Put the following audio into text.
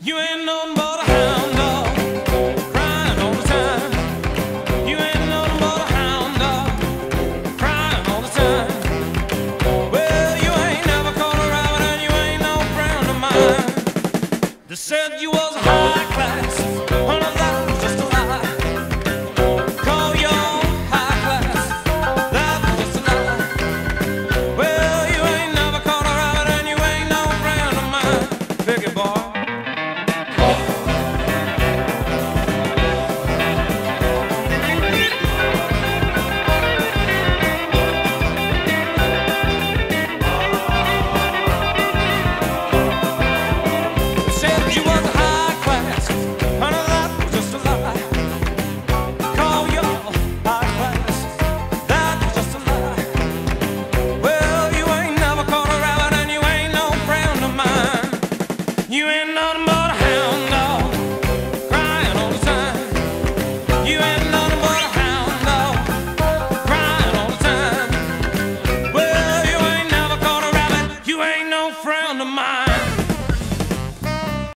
You ain't nothing but a hound dog, crying all the time. You ain't nothing but a hound dog, crying all the time. Well, you ain't never caught a rabbit and you ain't no friend of mine. They said you was high class, oh no, that was just a lie. Call you high class, that was just a lie. Well, you ain't never caught a rabbit and you ain't no friend of mine. Piggy boy. You ain't nothing